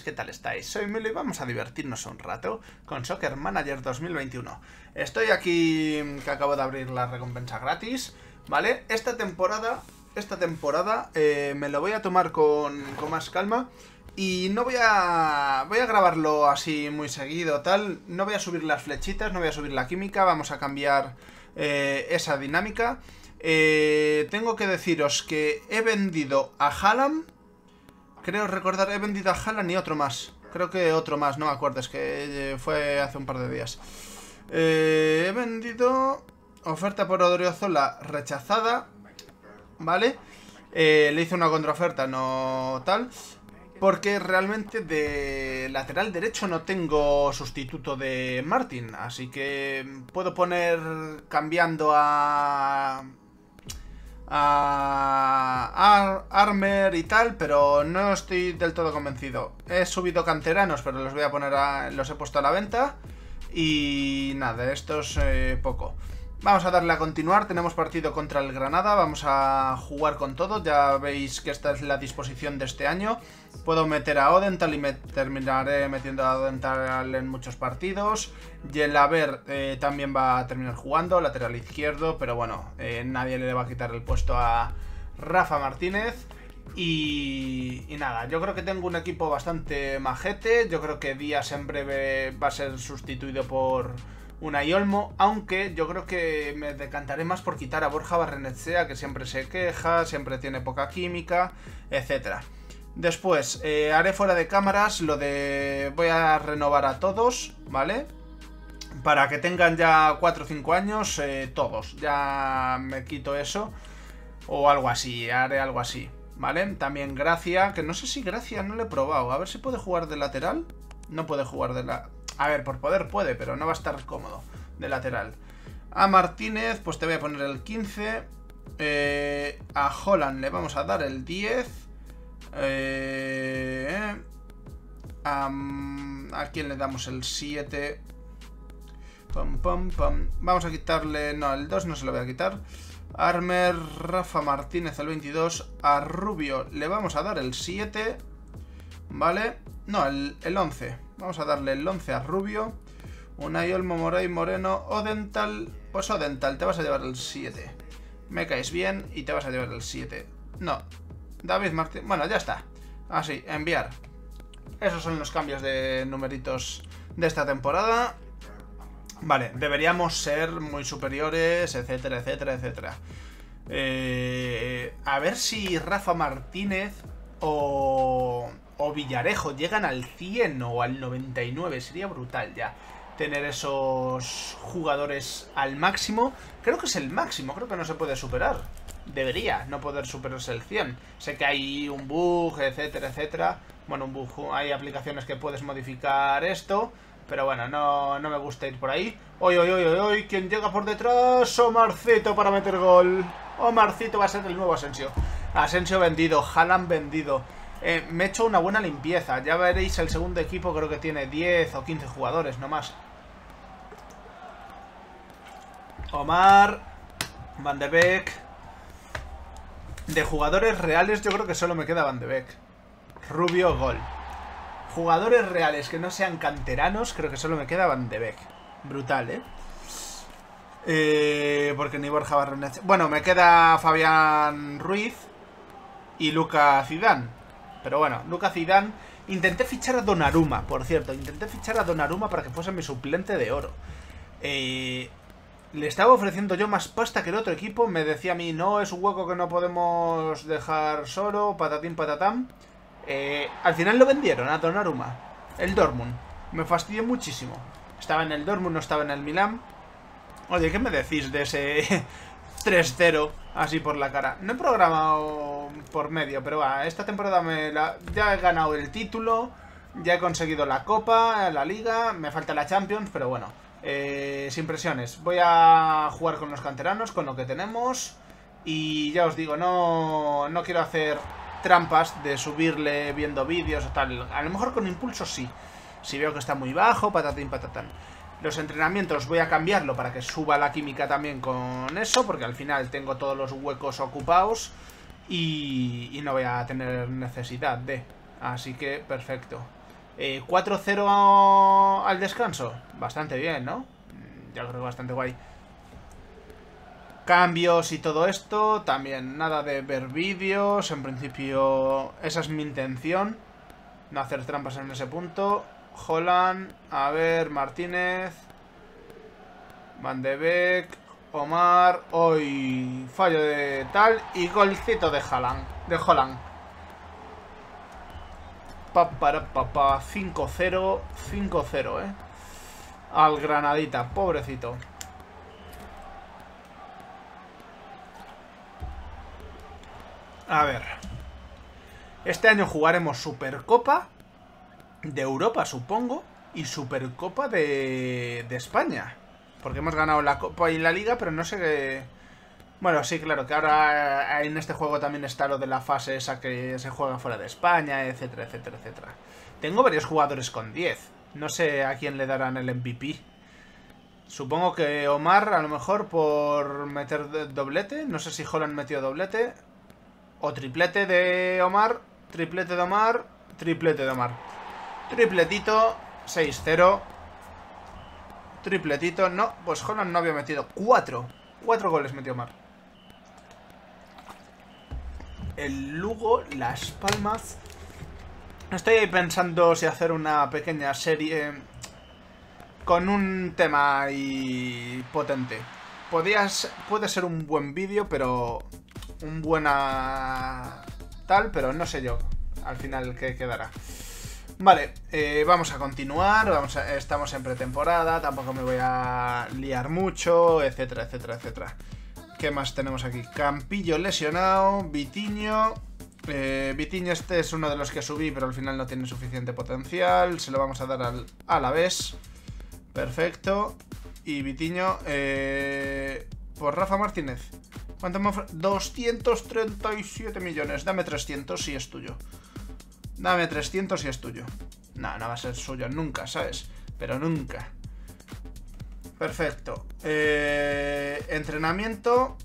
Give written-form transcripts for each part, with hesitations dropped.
¿qué tal estáis? Soy Milo y vamos a divertirnos un rato con Soccer Manager 2021. Estoy aquí que acabo de abrir la recompensa gratis, ¿vale? Esta temporada me lo voy a tomar con más calma y no voy a grabarlo así muy seguido, tal. No voy a subir las flechitas, no voy a subir la química, vamos a cambiar esa dinámica. Tengo que deciros que he vendido a Haaland. Creo recordar, he vendido a Haaland y otro más. Creo que otro más, no me acuerdo, es que fue hace un par de días. He vendido oferta por Odriozola rechazada, ¿vale? Le hice una contraoferta, no tal, porque realmente de lateral derecho no tengo sustituto de Martin, así que puedo poner cambiando a Armer y tal, pero no estoy del todo convencido. He subido canteranos, pero los voy a poner los he puesto a la venta. Y nada, esto es poco. Vamos a darle a continuar, tenemos partido contra el Granada, vamos a jugar con todo. Ya veis que esta es la disposición de este año. Puedo meter a Odental y me terminaré metiendo a Odental en muchos partidos. Yelaber también va a terminar jugando, lateral izquierdo, pero bueno, nadie le va a quitar el puesto a Rafa Martínez. Y nada, yo creo que tengo un equipo bastante majete. Yo creo que Díaz en breve va a ser sustituido por Unai Olmo, aunque yo creo que me decantaré más por quitar a Borja Barrenechea, que siempre se queja, siempre tiene poca química, etcétera. Después, haré fuera de cámaras lo de... voy a renovar a todos, ¿vale? Para que tengan ya 4 o 5 años, todos. Ya me quito eso. O algo así, haré algo así, ¿vale? También Gracia, que no sé si Gracia no lo he probado. A ver si puede jugar de lateral. No puede jugar de la... A ver, por poder puede, pero no va a estar cómodo de lateral. A Martínez, pues te voy a poner el 15. A Haaland le vamos a dar el 10. ¿A quién le damos el 7? Vamos a quitarle... No, el 2 no se lo voy a quitar. Armer, Rafa Martínez el 22. A Rubio le vamos a dar el 7. ¿Vale? No, el 11. Vamos a darle el 11 a Rubio. Unai Olmo, Moray, Moreno, Odental. Pues Odental, te vas a llevar el 7. Me caes bien y te vas a llevar el 7. No, David Martín. Bueno, ya está. Así, enviar. Esos son los cambios de numeritos de esta temporada. Vale, deberíamos ser muy superiores, etcétera, etcétera, etcétera. A ver si Rafa Martínez o Villarejo llegan al 100 o al 99. Sería brutal ya tener esos jugadores al máximo. Creo que es el máximo, creo que no se puede superar. Debería no poder superarse el 100. Sé que hay un bug, etcétera, etcétera. Bueno, un bug, hay aplicaciones que puedes modificar esto, pero bueno, no me gusta ir por ahí. ¡Oy! ¿Quién llega por detrás? Omarcito para meter gol. Omarcito va a ser el nuevo Asensio. Asensio vendido, Haaland vendido. Me he hecho una buena limpieza. Ya veréis, el segundo equipo creo que tiene 10 o 15 jugadores, no más. Omar, Van de Beek. De jugadores reales yo creo que solo me queda Van de Beek. Rubio, gol. Jugadores reales que no sean canteranos, creo que solo me queda Van de Beek. Brutal, porque ni Borja Barrenechea. Bueno, me queda Fabián Ruiz y Luka Zidane. Pero bueno, Luka Zidane. Intenté fichar a Donnarumma, por cierto. Intenté fichar a Donnarumma para que fuese mi suplente de oro. Le estaba ofreciendo yo más pasta que el otro equipo. Me decía a mí, no, es un hueco que no podemos dejar solo. Patatín, patatán. Al final lo vendieron a Donnarumma. El Dortmund. Me fastidió muchísimo. Estaba en el Dortmund, no estaba en el Milán. Oye, ¿qué me decís de ese 3-0 así por la cara? No he programado por medio, pero va, esta temporada ya he ganado el título, ya he conseguido la Copa, la Liga, me falta la Champions, pero bueno, sin presiones. Voy a jugar con los canteranos, con lo que tenemos, y ya os digo, no quiero hacer trampas de subirle viendo vídeos o tal. A lo mejor con impulsos sí. Si veo que está muy bajo, patatín, patatán. Los entrenamientos voy a cambiarlo para que suba la química también con eso, porque al final tengo todos los huecos ocupados y no voy a tener necesidad de... Así que, perfecto. 4-0 al descanso. Bastante bien, ¿no? Ya creo que bastante guay. Cambios y todo esto. También nada de ver vídeos. En principio esa es mi intención. No hacer trampas en ese punto. Haaland. A ver, Martínez. Van de Beek. Omar. Hoy fallo de tal. Y golcito de Haaland. De Haaland. Papá. 5-0. 5-0, al Granadita. Pobrecito. A ver. Este año jugaremos Supercopa de Europa, supongo. Y Supercopa de España. Porque hemos ganado la Copa y la Liga, pero no sé qué... Bueno, sí, claro, que ahora en este juego también está lo de la fase esa que se juega fuera de España, etcétera, etcétera, etcétera. Tengo varios jugadores con 10. No sé a quién le darán el MVP. Supongo que Omar, a lo mejor, por meter doblete. No sé si Haaland metió doblete. O triplete de Omar. Triplete de Omar. Triplete de Omar. Tripletito. 6-0. Tripletito. No, pues Haaland no había metido 4 goles metió Omar. El Lugo, Las Palmas. Estoy ahí pensando si hacer una pequeña serie con un tema ahí potente. Puede ser un buen vídeo, pero un buena tal, pero no sé yo al final qué quedará. Vale, vamos a continuar. Estamos en pretemporada, tampoco me voy a liar mucho, etcétera, etcétera, etcétera. ¿Qué más tenemos aquí? Campillo lesionado, Vitinho. Vitinho este es uno de los que subí, pero al final no tiene suficiente potencial. Se lo vamos a dar al Alavés. Perfecto. Y Vitinho por Rafa Martínez. ¿Cuánto me ofrece? 237 millones. Dame 300 si es tuyo. Dame 300 si es tuyo. No, no va a ser suyo nunca, ¿sabes? Pero nunca. Perfecto. Entrenamiento.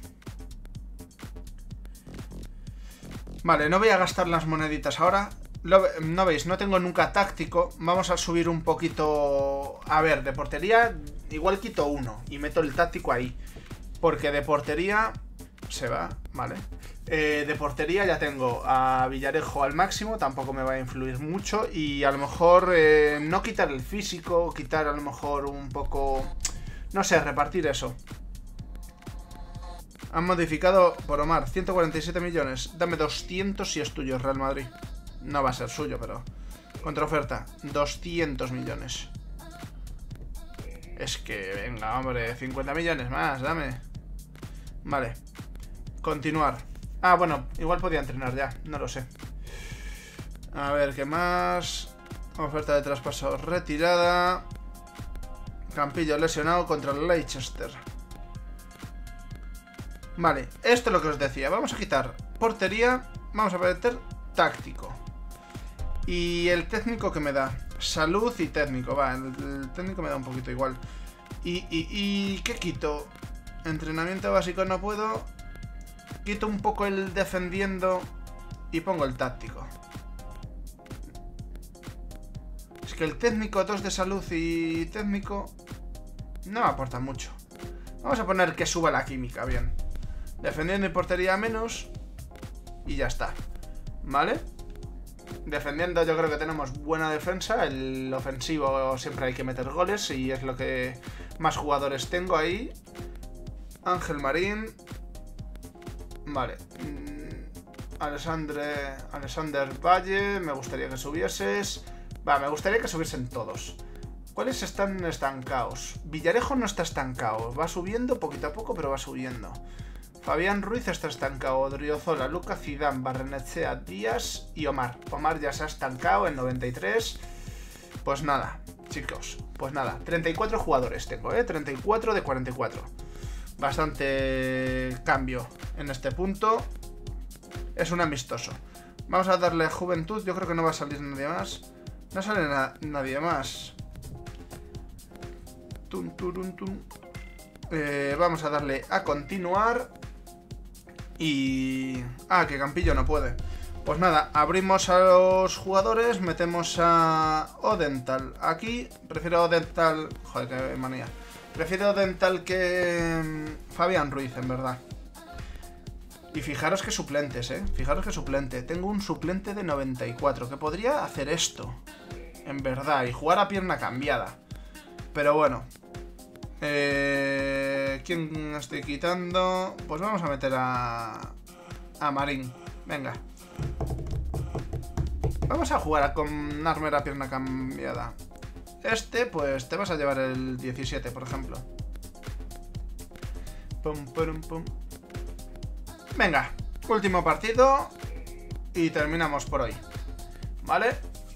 Vale, no voy a gastar las moneditas ahora. No veis, no tengo nunca táctico. Vamos a subir un poquito. A ver, de portería igual quito uno y meto el táctico ahí. Porque de portería se va, vale. De portería ya tengo a Villarejo al máximo. Tampoco me va a influir mucho. Y a lo mejor no quitar el físico. Quitar a lo mejor un poco... No sé, repartir eso. Han modificado por Omar 147 millones. Dame 200 si es tuyo, Real Madrid. No va a ser suyo, pero... Contraoferta, 200 millones. Es que, venga, hombre, 50 millones más, dame. Vale. Continuar. Ah, bueno, igual podía entrenar ya, no lo sé. A ver, ¿qué más? Oferta de traspaso retirada. Campillo lesionado contra el Leicester. Vale, esto es lo que os decía. Vamos a quitar portería. Vamos a meter táctico. Y el técnico que me da. Salud y técnico. Va, el técnico me da un poquito igual. ¿Y qué quito? Entrenamiento básico no puedo. Quito un poco el defendiendo y pongo el táctico. Es que el técnico, 2 de salud y técnico, no me aporta mucho. Vamos a poner que suba la química, bien. Defendiendo y portería menos. Y ya está. ¿Vale? Defendiendo yo creo que tenemos buena defensa. El ofensivo siempre hay que meter goles. Y es lo que más jugadores tengo ahí. Ángel Marín. Vale. Alexander Valle. Me gustaría que subieses. Va, me gustaría que subiesen todos. ¿Cuáles están estancados? Villarejo no está estancado. Va subiendo poquito a poco, pero va subiendo. Fabián Ruiz está estancado. Odriozola, Lucas Zidane, Barrenechea, Díaz y Omar. Omar ya se ha estancado en 93. Pues nada, chicos. Pues nada, 34 jugadores tengo, 34 de 44. Bastante cambio en este punto. Es un amistoso. Vamos a darle a Juventud. Yo creo que no va a salir nadie más. No sale nadie más. Vamos a darle a continuar. Y... Ah, que Campillo no puede. Pues nada, abrimos a los jugadores, metemos a Odental aquí. Prefiero Odental... Joder, qué manía. Prefiero Odental que Fabián Ruiz, en verdad. Y fijaros que suplentes, fijaros que suplente. Tengo un suplente de 94 que podría hacer esto, en verdad, y jugar a pierna cambiada. Pero bueno. ¿Quién estoy quitando? Pues vamos a meter a Marín. Venga. Vamos a jugar con Armer a pierna cambiada. Pues te vas a llevar el 17, por ejemplo. Pum, pum, pum. Venga, último partido y terminamos por hoy. ¿Vale?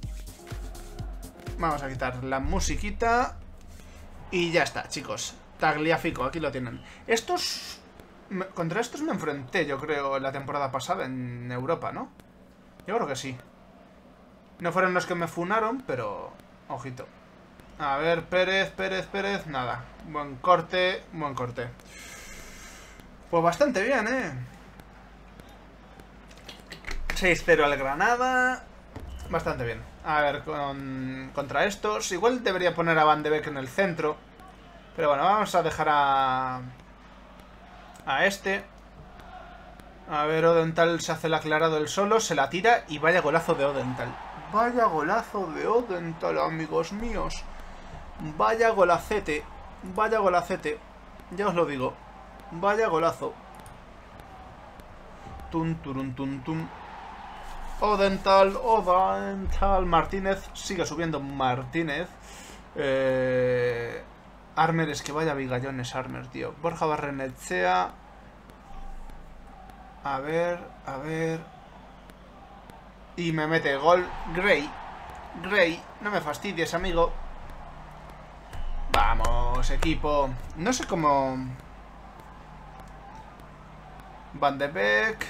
Vamos a quitar la musiquita y ya está, chicos. Tagliafico, aquí lo tienen. Contra estos me enfrenté, yo creo, la temporada pasada en Europa, ¿no? Yo creo que sí. No fueron los que me funaron, pero... Ojito. A ver, Pérez, nada. Buen corte, buen corte. Pues bastante bien, 6-0 al Granada. Bastante bien. A ver, contra estos. Igual debería poner a Van de Beek en el centro. Pero bueno, vamos a dejar a este. A ver, Odental se hace el aclarado él solo. Se la tira y vaya golazo de Odental. Vaya golazo de Odental, amigos míos. Vaya golacete. Vaya golacete. Ya os lo digo. Vaya golazo. Tum, turum, tum, tum. Odental. Martínez. Sigue subiendo Martínez. Armer, es que vaya bigallones Armer, tío. Borja Barrenechea. A ver. Y me mete gol. Gray, no me fastidies, amigo. Vamos, equipo. No sé cómo... Van de Beek.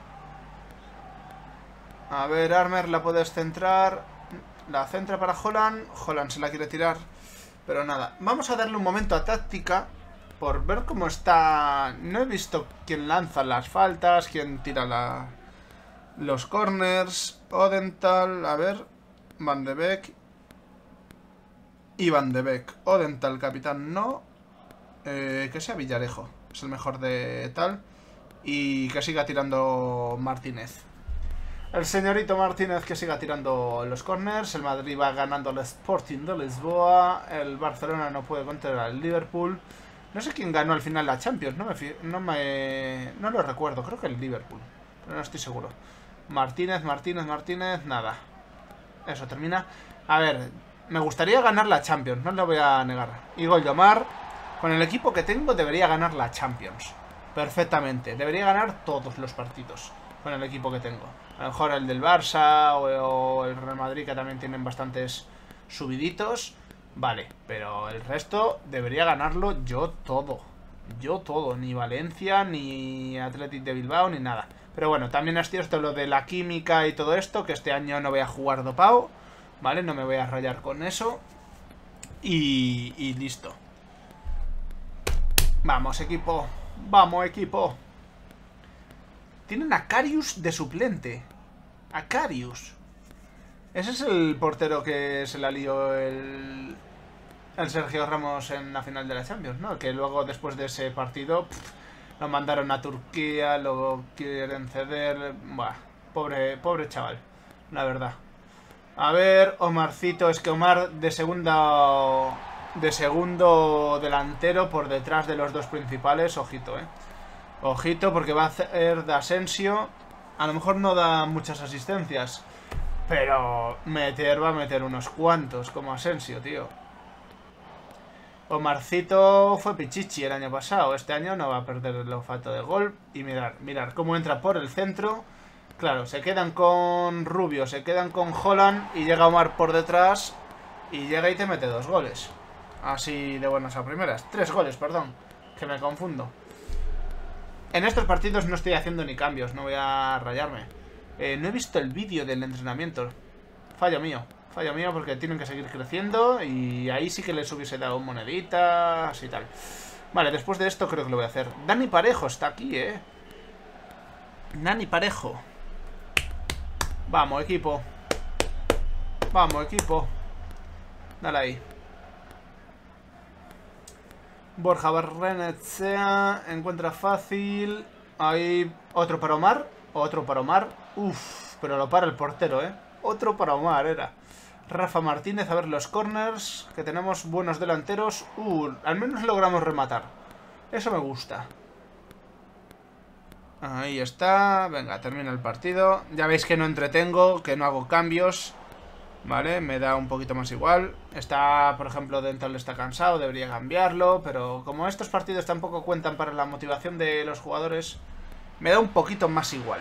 A ver, Armer, la puedes centrar. La centra para Haaland. Haaland se la quiere tirar. Pero nada, vamos a darle un momento a táctica. Por ver cómo está... No he visto quién lanza las faltas, quién tira los corners. Odental, a ver. Van de Beek. Y Van de Beek. Odental, capitán, no. Que sea Villarejo. Es el mejor de tal. Y que siga tirando Martínez. El señorito Martínez que siga tirando los corners. El Madrid va ganando al Sporting de Lisboa. El Barcelona no puede contra el Liverpool. No sé quién ganó al final la Champions. No lo recuerdo. Creo que el Liverpool. Pero no estoy seguro. Martínez. Nada. Eso termina. A ver, me gustaría ganar la Champions. No lo voy a negar. Igor Llomar, con el equipo que tengo, debería ganar la Champions. Perfectamente. Debería ganar todos los partidos con el equipo que tengo. A lo mejor el del Barça o el Real Madrid, que también tienen bastantes subiditos. Vale, pero el resto debería ganarlo yo todo. Ni Valencia, ni Athletic de Bilbao, ni nada. Pero bueno, también es cierto lo de la química y todo esto, que este año no voy a jugar dopado. Vale, no me voy a rayar con eso. Y listo. Vamos, equipo. Vamos, equipo. Tienen a Karius de suplente. A Karius. Ese es el portero que se la lió el Sergio Ramos en la final de la Champions, ¿no? Que luego, después de ese partido, lo mandaron a Turquía, lo quieren ceder. Buah, pobre chaval, la verdad. A ver, Omarcito. Es que Omar de segundo delantero por detrás de los dos principales. Ojito, Ojito, porque va a hacer de Asensio. A lo mejor no da muchas asistencias, pero va a meter unos cuantos, como Asensio, tío. Omarcito fue pichichi el año pasado. Este año no va a perder el olfato de gol. Y mirar cómo entra por el centro. Claro, se quedan con Rubio, se quedan con Haaland. Y llega Omar por detrás. Y llega y te mete 2 goles. Así de buenas a primeras. 3 goles, perdón, que me confundo. En estos partidos no estoy haciendo ni cambios, no voy a rayarme. No he visto el vídeo del entrenamiento. Fallo mío porque tienen que seguir creciendo. Y ahí sí que les hubiese dado moneditas y tal. Vale, después de esto creo que lo voy a hacer. Dani Parejo está aquí, Dani Parejo. Vamos, equipo. Vamos, equipo. Dale ahí. Borja Barrenechea. Encuentra fácil. Hay otro para Omar. Otro para Omar. Uf, pero lo para el portero, ¿eh? Otro para Omar era. Rafa Martínez, a ver los corners. Que tenemos buenos delanteros. Al menos logramos rematar. Eso me gusta. Ahí está. Venga, termina el partido. Ya veis que no entretengo, que no hago cambios. Vale, me da un poquito más igual. Está, por ejemplo, Dental está cansado, debería cambiarlo. Pero como estos partidos tampoco cuentan para la motivación de los jugadores, me da un poquito más igual.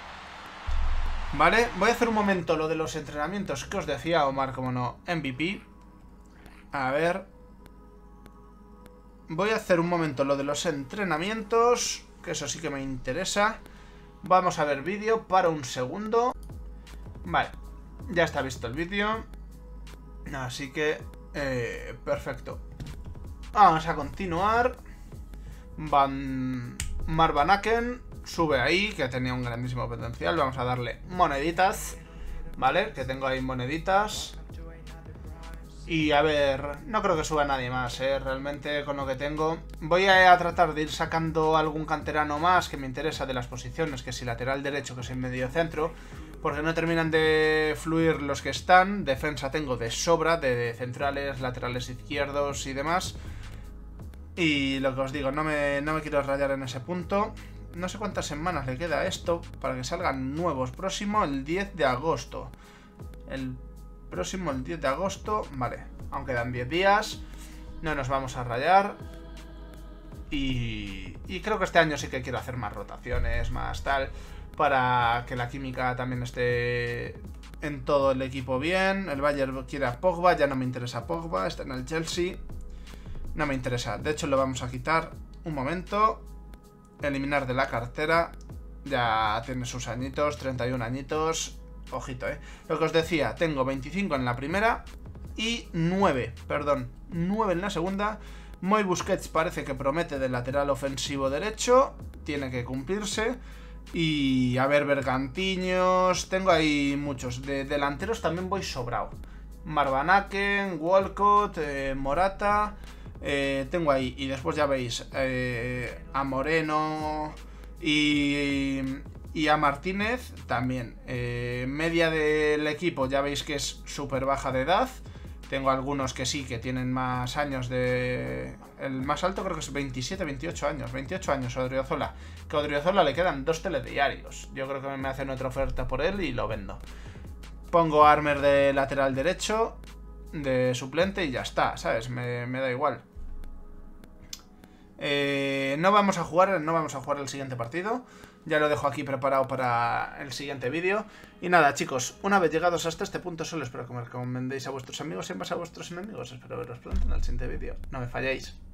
Vale, voy a hacer un momento lo de los entrenamientos que os decía Omar, como no, MVP. A ver. Voy a hacer un momento lo de los entrenamientos, que eso sí que me interesa. Vamos a ver vídeo para un segundo. Vale, ya está visto el vídeo. Así que, perfecto. Vamos a continuar. Marvan Aken sube ahí, que tenía un grandísimo potencial. Vamos a darle moneditas, ¿vale? Que tengo ahí moneditas. Y a ver, no creo que suba nadie más, realmente con lo que tengo. Voy a tratar de ir sacando algún canterano más que me interesa de las posiciones, que si lateral derecho, que si medio centro, porque no terminan de fluir los que están. Defensa tengo de sobra, de centrales, laterales izquierdos y demás. Y lo que os digo, no me quiero rayar en ese punto. No sé cuántas semanas le queda a esto para que salgan nuevos. Próximo el 10 de agosto. El 10 de agosto. Vale, aún quedan 10 días. No nos vamos a rayar. Y creo que este año sí que quiero hacer más rotaciones, más tal, para que la química también esté en todo el equipo bien. El Bayern quiere a Pogba, ya no me interesa Pogba. Está en el Chelsea. No me interesa. De hecho lo vamos a quitar un momento. Eliminar de la cartera. Ya tiene sus añitos, 31 añitos. Ojito, Lo que os decía, tengo 25 en la primera y 9 en la segunda. Moy Busquets parece que promete de lateral ofensivo derecho. Tiene que cumplirse. Y a ver, Bergantiños. Tengo ahí muchos. De delanteros también voy sobrado. Marvan Aken, Walcott, Morata. Tengo ahí, y después ya veis a Moreno y a Martínez también. Media del equipo ya veis que es súper baja de edad. Tengo algunos que sí, que tienen más años de... El más alto creo que es 27, 28 años. 28 años a Odriozola. Que a Odriozola le quedan 2 telediarios. Yo creo que me hacen otra oferta por él y lo vendo. Pongo a Armer de lateral derecho, de suplente, y ya está, ¿sabes? Me da igual. No vamos a jugar el siguiente partido. Ya lo dejo aquí preparado para el siguiente vídeo. Y nada, chicos, una vez llegados hasta este punto, solo espero que me recomendéis a vuestros amigos y en base a vuestros enemigos. Espero veros pronto en el siguiente vídeo. No me falléis.